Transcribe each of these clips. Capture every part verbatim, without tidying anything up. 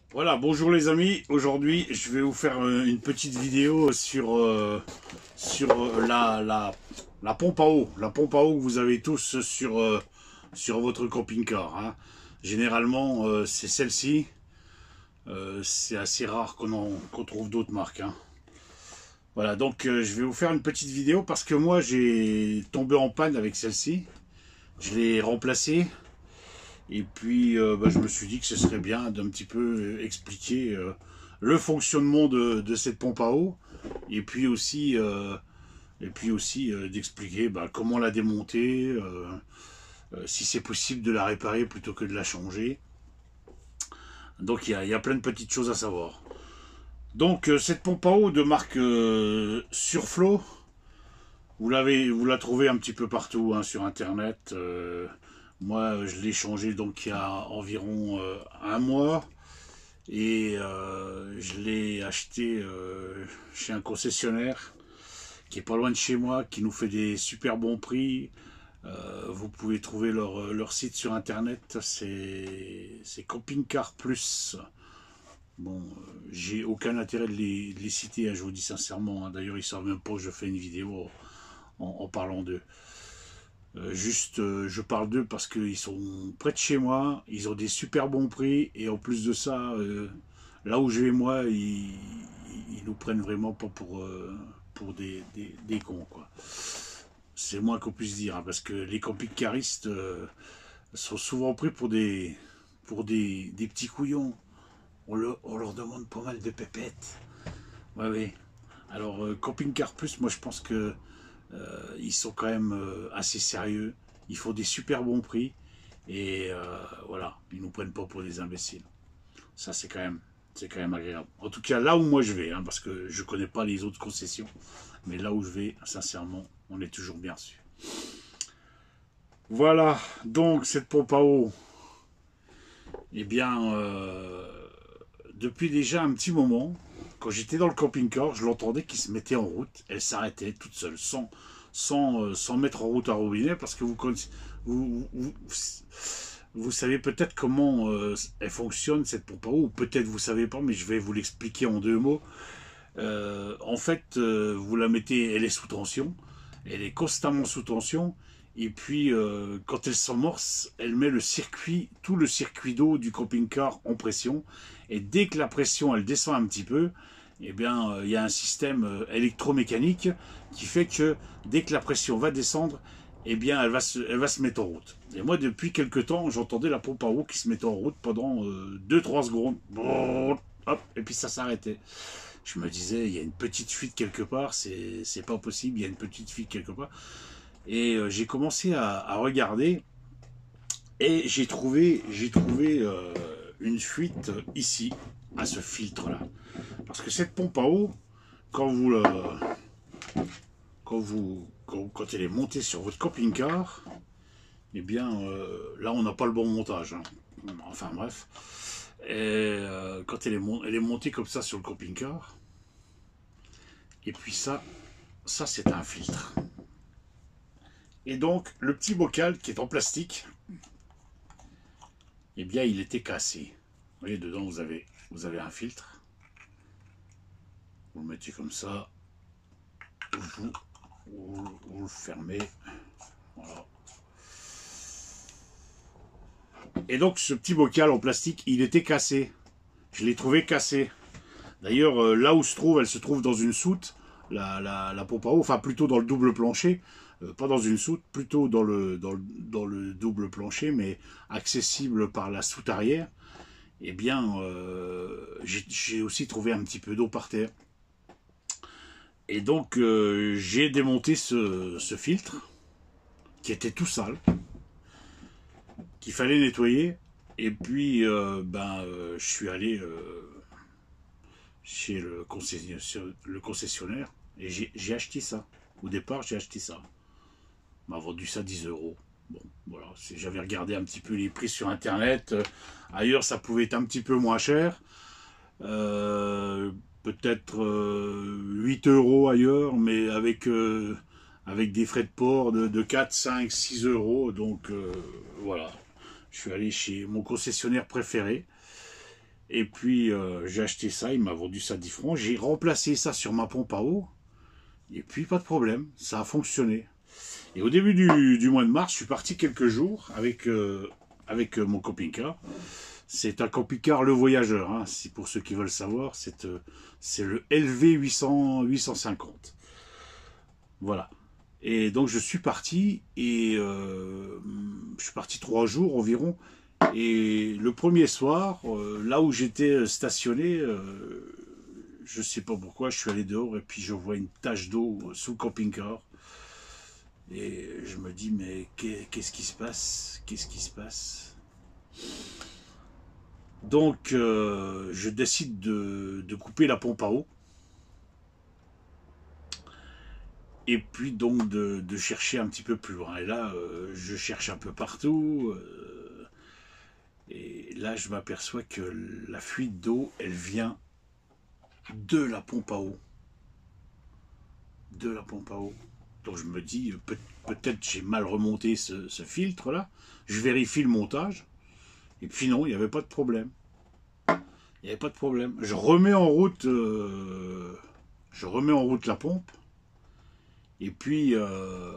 Voilà, bonjour les amis. Aujourd'hui, je vais vous faire euh, une petite vidéo sur, euh, sur euh, la, la, la pompe à eau. La pompe à eau que vous avez tous sur, euh, sur votre camping-car, hein. Généralement, euh, c'est celle-ci. Euh, c'est assez rare qu'on en- qu'on trouve d'autres marques, hein. Voilà, donc euh, je vais vous faire une petite vidéo parce que moi, j'ai tombé en panne avec celle-ci. Je l'ai remplacée. Et puis, euh, bah, je me suis dit que ce serait bien d'un petit peu expliquer euh, le fonctionnement de, de cette pompe à eau, et puis aussi, euh, et puis aussi euh, d'expliquer bah, comment la démonter, euh, euh, si c'est possible de la réparer plutôt que de la changer. Donc, il y a, y a plein de petites choses à savoir. Donc, euh, cette pompe à eau de marque euh, Surflow, vous l'avez, vous la trouvez un petit peu partout, hein, sur Internet. Euh, moi, je l'ai changé donc il y a environ euh, un mois. Et euh, je l'ai acheté euh, chez un concessionnaire qui est pas loin de chez moi, qui nous fait des super bons prix. Euh, vous pouvez trouver leur, leur site sur internet, c'est Camping Car Plus. Bon, euh, j'ai aucun intérêt de les, de les citer, hein, je vous dis sincèrement, hein. D'ailleurs, ils savent même pas que je fais une vidéo en, en parlant d'eux. Euh, juste, euh, je parle d'eux parce qu'ils sont près de chez moi, ils ont des super bons prix, et en plus de ça, euh, là où je vais moi, ils, ils nous prennent vraiment pas pour, euh, pour des, des, des cons, quoi. C'est le moins qu'on puisse dire, hein, parce que les camping-caristes euh, sont souvent pris pour des, pour des, des petits couillons. On, le, on leur demande pas mal de pépettes. Ouais, ouais. Alors, euh, Camping Car Plus, moi je pense que euh, ils sont quand même euh, assez sérieux. Ils font des super bons prix. Et euh, voilà, ils nous prennent pas pour des imbéciles. Ça, c'est quand même, c'est quand même agréable. En tout cas, là où moi je vais, hein, parce que je connais pas les autres concessions, mais là où je vais, sincèrement, on est toujours bien reçu. Voilà, donc cette pompe à eau, eh bien, euh, depuis déjà un petit moment, quand j'étais dans le camping-car, je l'entendais qui se mettait en route. Elle s'arrêtait toute seule, sans, sans, euh, sans mettre en route un robinet, parce que vous, vous, vous, vous savez peut-être comment euh, elle fonctionne, cette pompe à eau, ou peut-être vous savez pas, mais je vais vous l'expliquer en deux mots. Euh, en fait, euh, vous la mettez, elle est sous tension, elle est constamment sous tension, et puis euh, quand elle s'amorce, elle met le circuit, tout le circuit d'eau du camping-car en pression, et dès que la pression elle descend un petit peu, eh bien euh, il y a un système euh, électromécanique qui fait que dès que la pression va descendre, eh bien elle va se, elle va se mettre en route. Et moi depuis quelques temps, j'entendais la pompe à eau qui se mettait en route pendant euh, deux trois secondes, hop, et puis ça s'arrêtait. Je me disais, il y a une petite fuite quelque part, c'est pas possible, il y a une petite fuite quelque part. Et euh, j'ai commencé à, à regarder, et j'ai trouvé, j'ai trouvé euh, une fuite ici, à ce filtre-là. Parce que cette pompe à eau, quand vous, le, quand, vous quand, quand elle est montée sur votre camping-car, eh bien euh, là on n'a pas le bon montage, hein. Enfin bref. Et euh, quand elle est, elle est montée comme ça sur le camping-car, et puis ça, ça c'est un filtre. Et donc, le petit bocal qui est en plastique, eh bien, il était cassé. Vous voyez, dedans, vous avez, vous avez un filtre. Vous le mettez comme ça. Vous, vous, vous le fermez. Voilà. Et donc, ce petit bocal en plastique, il était cassé. Je l'ai trouvé cassé. D'ailleurs, euh, là où se trouve, elle se trouve dans une soute, la, la, la pompe à eau, enfin plutôt dans le double plancher, euh, pas dans une soute, plutôt dans le, dans, le, dans le double plancher, mais accessible par la soute arrière. Eh bien, euh, j'ai aussi trouvé un petit peu d'eau par terre. Et donc, euh, j'ai démonté ce, ce filtre, qui était tout sale, qu'il fallait nettoyer. Et puis, euh, ben, euh, je suis allé euh, chez le concessionnaire, le concessionnaire et j'ai acheté ça. Au départ, j'ai acheté ça. On m'a vendu ça dix euros. Bon, voilà, j'avais regardé un petit peu les prix sur Internet. Euh, ailleurs, ça pouvait être un petit peu moins cher. Euh, Peut-être euh, huit euros ailleurs, mais avec, euh, avec des frais de port de, de quatre, cinq, six euros. Donc, euh, voilà. Je suis allé chez mon concessionnaire préféré. Et puis euh, j'ai acheté ça, il m'a vendu ça dix francs. J'ai remplacé ça sur ma pompe à eau. Et puis pas de problème, ça a fonctionné. Et au début du, du mois de mars, je suis parti quelques jours avec, euh, avec euh, mon camping-car. C'est un camping-car Le Voyageur, hein, si pour ceux qui veulent savoir, c'est euh, le L V huit cents, huit cent cinquante. Voilà. Et donc je suis parti, et euh, je suis parti trois jours environ. Et le premier soir, euh, là où j'étais stationné, euh, je sais pas pourquoi, je suis allé dehors et puis je vois une tache d'eau sous le camping-car. Et je me dis, mais qu'est-ce qui se passe? Qu'est-ce qui se passe? Donc, euh, je décide de, de couper la pompe à eau. Et puis donc de, de chercher un petit peu plus loin. Et là, euh, je cherche un peu partout. Euh, et là, je m'aperçois que la fuite d'eau, elle vient de la pompe à eau. De la pompe à eau. Donc je me dis, peut, peut-être j'ai mal remonté ce, ce filtre-là. Je vérifie le montage. Et puis non, il n'y avait pas de problème. Il n'y avait pas de problème. Je remets en route, euh, je remets en route la pompe. Et puis, euh,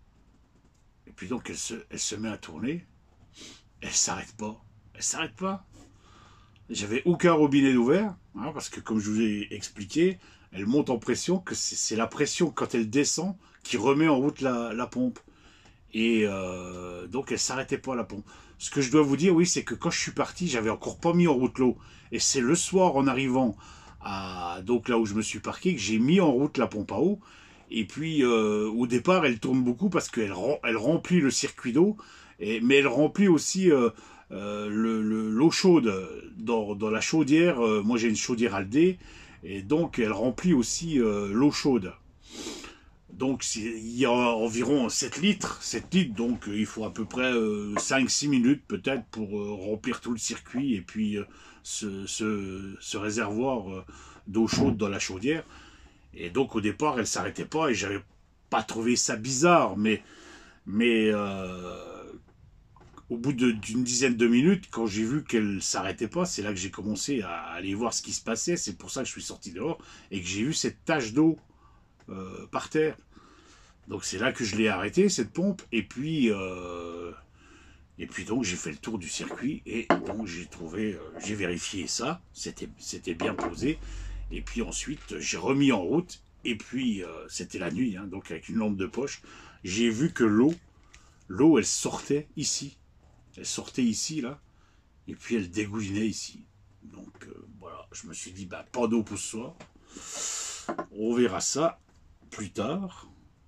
et puis donc elle se, elle se met à tourner. Elle s'arrête pas. Elle s'arrête pas. J'avais aucun robinet ouvert, hein, parce que comme je vous ai expliqué, elle monte en pression, que c'est la pression quand elle descend qui remet en route la, la pompe. Et euh, donc elle s'arrêtait pas la pompe. Ce que je dois vous dire, oui, c'est que quand je suis parti, j'avais encore pas mis en route l'eau. Et c'est le soir en arrivant à donc là où je me suis parqué que j'ai mis en route la pompe à eau. Et puis euh, au départ, elle tourne beaucoup parce qu'elle elle remplit le circuit d'eau, mais elle remplit aussi euh, euh, l'eau le, le, chaude dans, dans la chaudière. Euh, moi j'ai une chaudière Aldé, et donc elle remplit aussi euh, l'eau chaude. Donc il y a environ sept litres, sept litres, donc il faut à peu près euh, cinq six minutes peut-être pour euh, remplir tout le circuit et puis euh, ce, ce, ce réservoir euh, d'eau chaude dans la chaudière. Et donc au départ elle s'arrêtait pas et j'avais pas trouvé ça bizarre, mais, mais euh, au bout d'une dizaine de minutes, quand j'ai vu qu'elle s'arrêtait pas, c'est là que j'ai commencé à aller voir ce qui se passait. C'est pour ça que je suis sorti dehors et que j'ai vu cette tache d'eau euh, par terre. Donc c'est là que je l'ai arrêté, cette pompe, et puis euh, et puis donc j'ai fait le tour du circuit et donc j'ai trouvé, euh, j'ai vérifié ça, c'était c'était bien posé, et puis ensuite j'ai remis en route, et puis euh, c'était la nuit, hein, donc avec une lampe de poche, j'ai vu que l'eau, l'eau elle sortait ici, elle sortait ici là, et puis elle dégoulinait ici. Donc euh, voilà, je me suis dit bah pas d'eau pour ce soir, on verra ça plus tard.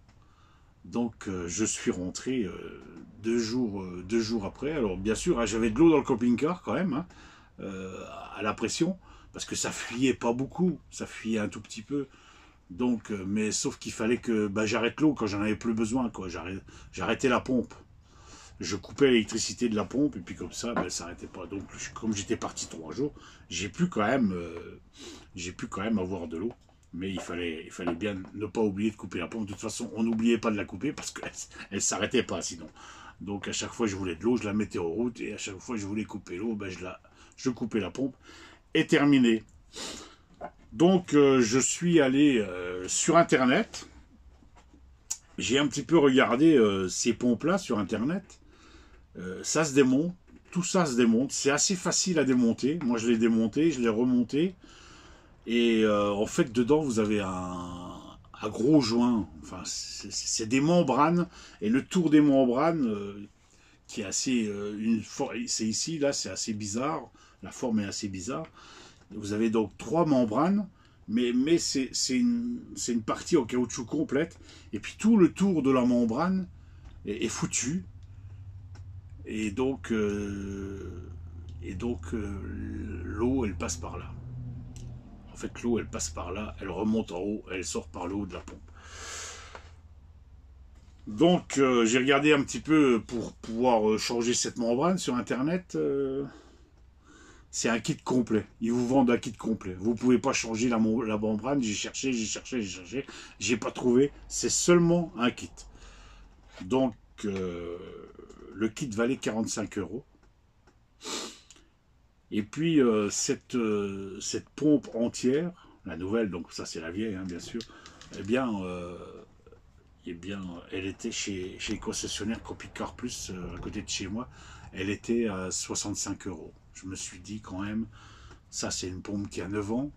Donc euh, je suis rentré euh, deux, jours, euh, deux jours après. Alors bien sûr, hein, j'avais de l'eau dans le camping-car quand même, hein, euh, à la pression, parce que ça fuyait pas beaucoup, ça fuyait un tout petit peu. Donc, euh, mais sauf qu'il fallait que bah, j'arrête l'eau quand j'en avais plus besoin, quoi. J'arrêtais la pompe. Je coupais l'électricité de la pompe, et puis comme ça, bah, elle s'arrêtait pas. Donc comme j'étais parti trois jours, j'ai pu quand même, euh, j'ai pu quand même avoir de l'eau. Mais il fallait, il fallait bien ne pas oublier de couper la pompe. De toute façon, on n'oubliait pas de la couper parce qu'elle ne s'arrêtait pas sinon. Donc à chaque fois que je voulais de l'eau, je la mettais en route. Et à chaque fois que je voulais couper l'eau, ben, je, la, je coupais la pompe. Et terminé. Donc euh, je suis allé euh, sur Internet. J'ai un petit peu regardé euh, ces pompes-là sur Internet. Euh, ça se démonte. Tout ça se démonte. C'est assez facile à démonter. Moi, je l'ai démonté, je l'ai remonté. Et euh, en fait, dedans, vous avez un, un gros joint. Enfin, c'est des membranes. Et le tour des membranes, euh, qui est assez... Euh, une c'est ici, là, c'est assez bizarre. La forme est assez bizarre. Vous avez donc trois membranes. Mais, mais c'est une, une partie en caoutchouc complète. Et puis tout le tour de la membrane est, est foutu. Et donc, euh, et donc euh, l'eau, elle passe par là. En fait, l'eau, elle passe par là, elle remonte en haut, elle sort par le haut de la pompe. Donc, euh, j'ai regardé un petit peu pour pouvoir changer cette membrane sur Internet. Euh, c'est un kit complet. Ils vous vendent un kit complet. Vous ne pouvez pas changer la, la membrane. J'ai cherché, j'ai cherché, j'ai cherché. J'ai pas trouvé. C'est seulement un kit. Donc, euh, le kit valait quarante-cinq euros. Et puis euh, cette, euh, cette pompe entière, la nouvelle, donc ça c'est la vieille hein, bien sûr, eh bien, euh, eh bien elle était chez, chez le concessionnaire Copicar Plus euh, à côté de chez moi, elle était à soixante-cinq euros. Je me suis dit quand même, ça c'est une pompe qui a neuf ans,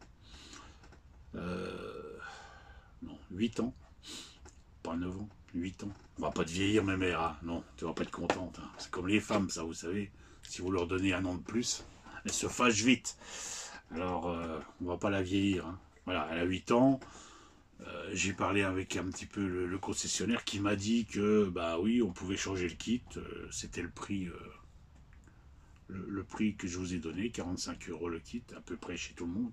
euh, non, huit ans, pas neuf ans, huit ans. On va pas te vieillir ma mère, hein. Non, tu vas pas être contente. Hein. C'est comme les femmes, ça, vous savez. Si vous leur donnez un an de plus, elles se fâchent vite. Alors, euh, on va pas la vieillir. Hein. Voilà, elle a huit ans. Euh, J'ai parlé avec un petit peu le, le concessionnaire qui m'a dit que, bah oui, on pouvait changer le kit. Euh, C'était le prix, euh, le, le prix que je vous ai donné, quarante-cinq euros le kit, à peu près chez tout le monde.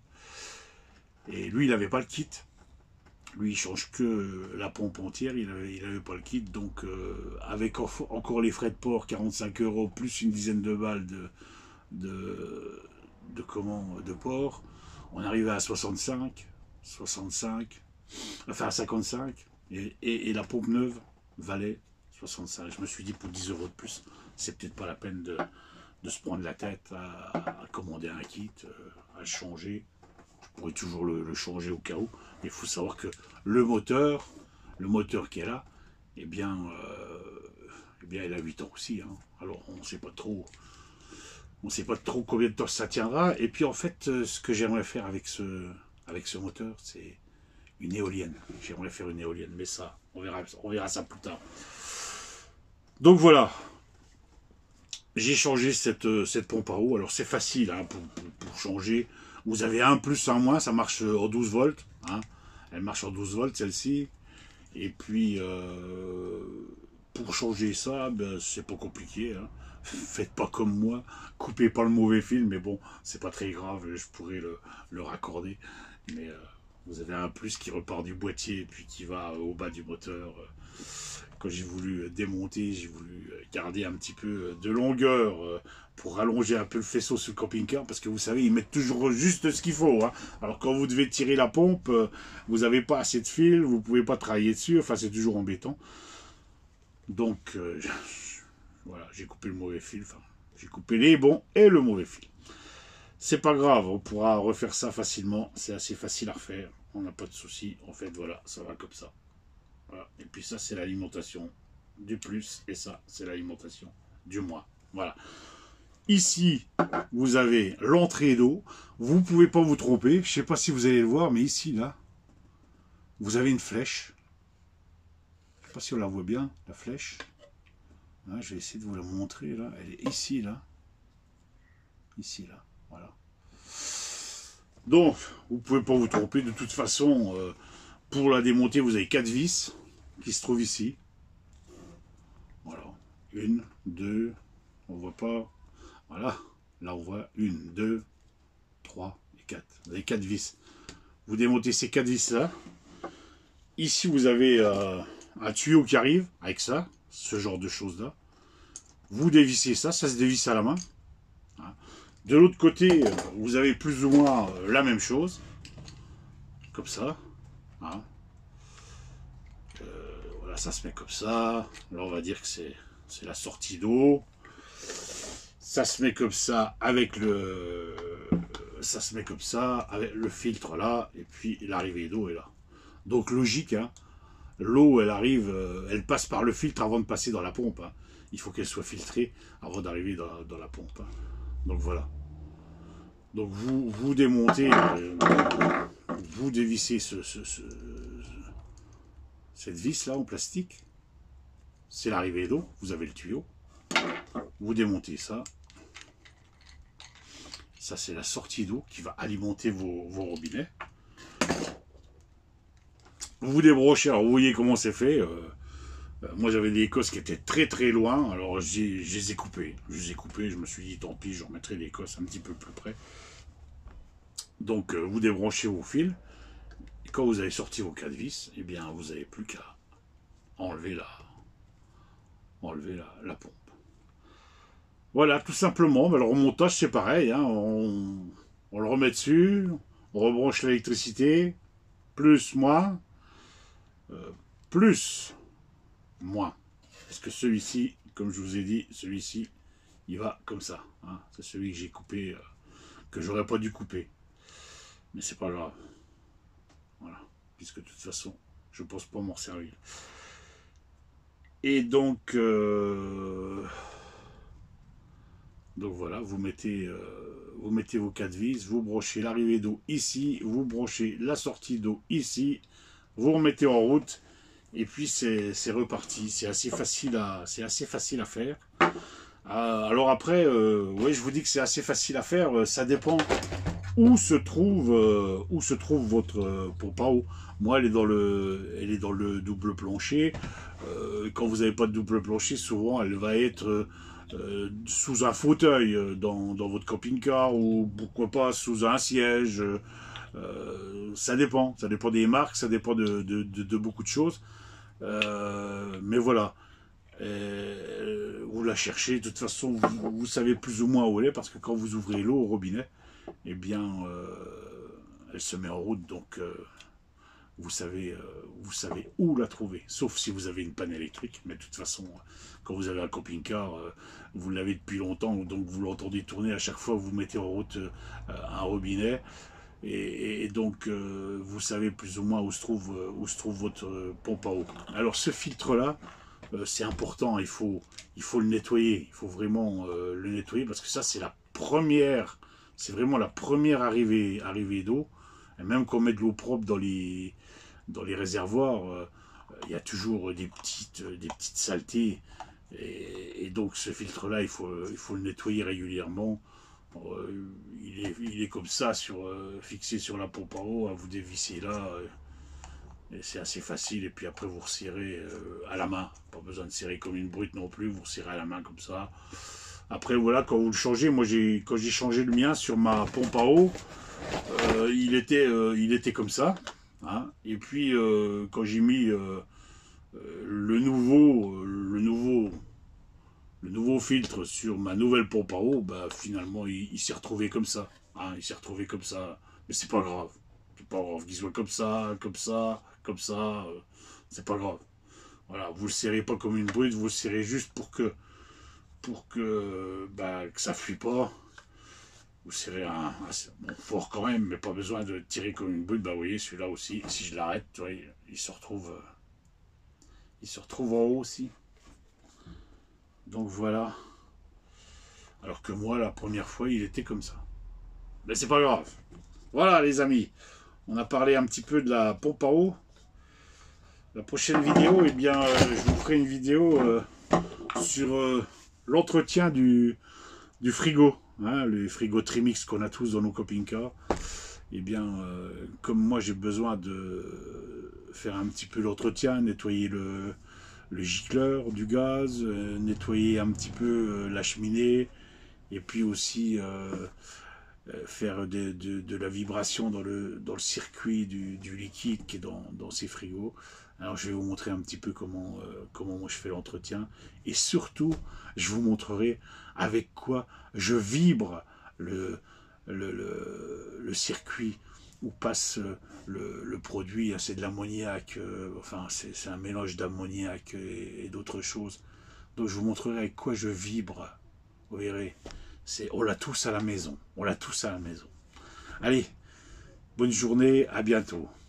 Et lui, il n'avait pas le kit. Lui, il change que la pompe entière, il n'avait il avait pas le kit. Donc, euh, avec encore les frais de port, quarante-cinq euros, plus une dizaine de balles de, de, de, comment, de port, on arrivait à soixante-cinq, soixante-cinq, enfin à cinquante-cinq. Et, et, et la pompe neuve valait soixante-cinq. Je me suis dit, pour dix euros de plus, c'est peut-être pas la peine de, de se prendre la tête à, à commander un kit, à le changer. Je pourrais toujours le, le changer au cas où. Mais il faut savoir que le moteur, le moteur qui est là, eh bien, euh, eh bien il a huit ans aussi. Hein. Alors on ne sait pas trop, on sait pas trop combien de temps ça tiendra. Et puis en fait, ce que j'aimerais faire avec ce, avec ce moteur, c'est une éolienne. J'aimerais faire une éolienne, mais ça, on verra, on verra ça plus tard. Donc voilà. J'ai changé cette, cette pompe à eau. Alors c'est facile hein, pour, pour, pour changer. Vous avez un plus, un moins, ça marche en douze volts. Hein. Elle marche en douze volts celle-ci. Et puis euh, pour changer ça, ben, c'est pas compliqué. Hein. Faites pas comme moi, coupez pas le mauvais fil, mais bon, c'est pas très grave, je pourrais le, le raccorder. Mais euh, vous avez un plus qui repart du boîtier et puis qui va au bas du moteur. Quand j'ai voulu démonter, j'ai voulu garder un petit peu de longueur pour rallonger un peu le faisceau sur le camping-car, parce que vous savez, ils mettent toujours juste ce qu'il faut. Hein. Alors quand vous devez tirer la pompe, vous n'avez pas assez de fil, vous ne pouvez pas travailler dessus, enfin c'est toujours embêtant. Donc euh, voilà, j'ai coupé le mauvais fil, enfin j'ai coupé les bons et le mauvais fil. C'est pas grave, on pourra refaire ça facilement, c'est assez facile à refaire, on n'a pas de souci. En fait voilà, ça va comme ça. Voilà. Et puis ça, c'est l'alimentation du plus. Et ça, c'est l'alimentation du moins. Voilà. Ici, vous avez l'entrée d'eau. Vous ne pouvez pas vous tromper. Je ne sais pas si vous allez le voir, mais ici, là, vous avez une flèche. Je ne sais pas si on la voit bien, la flèche. Là, je vais essayer de vous la montrer. Là. Elle est ici, là. Ici, là. Voilà. Donc, vous ne pouvez pas vous tromper. De toute façon, euh, pour la démonter, vous avez quatre vis qui se trouve ici. Voilà. Une, deux, on voit pas. Voilà. Là, on voit une, deux, trois et quatre. Vous avez quatre vis. Vous démontez ces quatre vis-là. Ici, vous avez euh, un tuyau qui arrive avec ça, ce genre de choses-là. Vous dévissez ça, ça se dévisse à la main. De l'autre côté, vous avez plus ou moins la même chose. Comme ça. Hein. Voilà, ça se met comme ça. Là, on va dire que c'est la sortie d'eau. Ça se met comme ça avec le... Ça se met comme ça avec le filtre là. Et puis l'arrivée d'eau est là. Donc logique, hein. L'eau, elle arrive, elle passe par le filtre avant de passer dans la pompe. Hein. Il faut qu'elle soit filtrée avant d'arriver dans, dans la pompe. Hein. Donc voilà. Donc vous, vous démontez, euh, vous dévissez ce, ce, ce, cette vis là en plastique. C'est l'arrivée d'eau, vous avez le tuyau. Vous démontez ça. Ça c'est la sortie d'eau qui va alimenter vos, vos robinets. Vous vous débrochez, alors vous voyez comment c'est fait. Euh, moi j'avais des écosses qui étaient très très loin, alors je les ai coupées. Je les ai coupées, je me suis dit tant pis, je remettrai l'écosse un petit peu plus près. Donc euh, vous débranchez vos fils. Et quand vous avez sorti vos quatre vis, eh bien vous n'avez plus qu'à enlever la, enlever la, la pompe. Voilà, tout simplement. Mais le remontage c'est pareil. Hein, on, on le remet dessus, on rebranche l'électricité, plus, moins, euh, plus, moins. Parce que celui-ci, comme je vous ai dit, celui-ci, il va comme ça. Hein, c'est celui que j'ai coupé. Euh, que j'aurais pas dû couper. Mais c'est pas grave. Voilà. Puisque de toute façon, je pense pas m'en servir. Et donc, euh, donc voilà, vous mettez, euh, vous mettez vos quatre vis, vous branchez l'arrivée d'eau ici, vous branchez la sortie d'eau ici, vous remettez en route, et puis c'est reparti. C'est assez facile à, c'est assez facile à faire. Euh, alors après, euh, ouais, je vous dis que c'est assez facile à faire. Euh, ça dépend où se trouve, euh, où se trouve votre euh, pompe à eau. Moi, elle est dans le, elle est dans le double plancher. Euh, quand vous n'avez pas de double plancher, souvent, elle va être euh, sous un fauteuil euh, dans, dans votre camping-car ou pourquoi pas sous un siège. Euh, ça dépend, ça dépend des marques, ça dépend de, de, de, de beaucoup de choses. Euh, mais voilà. Euh, vous la cherchez, de toute façon vous, vous savez plus ou moins où elle est, parce que quand vous ouvrez l'eau au robinet, eh bien euh, elle se met en route, donc euh, vous savez, euh, vous savez où la trouver, sauf si vous avez une panne électrique. Mais de toute façon, quand vous avez un camping-car, euh, vous l'avez depuis longtemps, donc vous l'entendez tourner à chaque fois que vous mettez en route euh, un robinet. Et, et donc euh, vous savez plus ou moins où se trouve, où se trouve votre pompe à eau. Alors ce filtre là, Euh, c'est important, il faut, il faut le nettoyer, il faut vraiment euh, le nettoyer, parce que ça c'est la première, c'est vraiment la première arrivée, arrivée d'eau. Et même quand on met de l'eau propre dans les, dans les réservoirs, euh, il y a toujours des petites, des petites saletés, et, et donc ce filtre là, il faut, il faut le nettoyer régulièrement. Euh, il, est, il est comme ça, sur, euh, fixé sur la pompe à eau, à vous dévisser là. Euh, c'est assez facile, et puis après vous resserrez euh, à la main, pas besoin de serrer comme une brute non plus, vous resserrez à la main comme ça. Après voilà, quand vous le changez, moi j'ai quand j'ai changé le mien sur ma pompe à eau, euh, il, était, euh, il était comme ça, hein. Et puis euh, quand j'ai mis euh, euh, le nouveau, euh, le nouveau, le nouveau filtre sur ma nouvelle pompe à eau, bah finalement il, il s'est retrouvé comme ça, hein, il s'est retrouvé comme ça, mais c'est pas grave. C'est pas grave qu'il soit comme ça, comme ça, comme ça, euh, c'est pas grave. Voilà, vous le serrez pas comme une brute, vous le serrez juste pour que, pour que, bah, que ça fuit pas. Vous serrez un, un bon, fort quand même, mais pas besoin de tirer comme une brute. Bah, vous voyez, celui-là aussi, si je l'arrête, il se retrouve, euh, il se retrouve en haut aussi. Donc voilà. Alors que moi, la première fois, il était comme ça. Mais c'est pas grave. Voilà, les amis. On a parlé un petit peu de la pompe à eau. La prochaine vidéo, eh bien, euh, je vous ferai une vidéo euh, sur euh, l'entretien du, du frigo. Hein, le frigo Trimix qu'on a tous dans nos camping-cars. Eh bien, euh, comme moi, j'ai besoin de faire un petit peu l'entretien, nettoyer le, le gicleur du gaz, euh, nettoyer un petit peu euh, la cheminée, et puis aussi... Euh, faire de, de, de la vibration dans le, dans le circuit du, du liquide qui est dans, dans ces frigos. Alors je vais vous montrer un petit peu comment, euh, comment moi je fais l'entretien, et surtout je vous montrerai avec quoi je vibre le, le, le, le circuit où passe le, le produit. C'est de l'ammoniac, euh, enfin c'est un mélange d'ammoniac et, et d'autres choses. Donc je vous montrerai avec quoi je vibre, vous verrez. On l'a tous à la maison. On l'a tous à la maison. Allez, bonne journée, à bientôt.